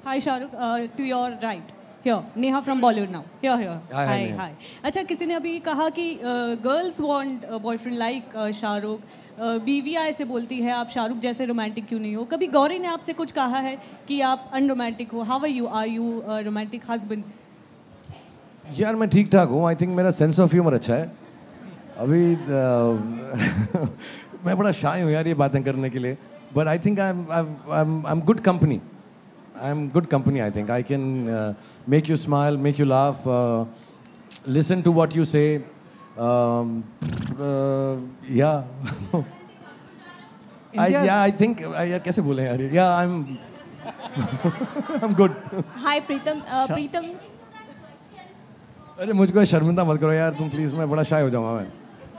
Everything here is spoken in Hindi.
Hi Shahrukh, to your right. Here, Neha from Bollywood now. Here. Hi. अच्छा, किसी ने अभी कहा कि girls want a boyfriend like Shahrukh. बीवियाँ ऐसे बोलती है आप शाहरुख जैसे रोमांटिक क्यों नहीं हो? कभी गौरी ने आपसे कुछ कहा है कि आप अनरोमांटिक हो? How are you? Are you a romantic husband? यार मैं ठीक ठाक हूँ. आई थिंक मेरा सेंस ऑफ ह्यूमर अच्छा है. अभी मैं बड़ा शाय हूँ यार ये बातें करने के लिए. But I think I am good company. I'm good company, I think. I can make you smile, make you laugh, listen to what you say. Yeah. I think. कैसे बोले यार? Yeah, I'm good. Hi, Pritam. Pritam. अरे मुझको शर्मिंदा मत करो यार तुम प्लीज. मैं बड़ा शाय हो जाऊंगा मैं.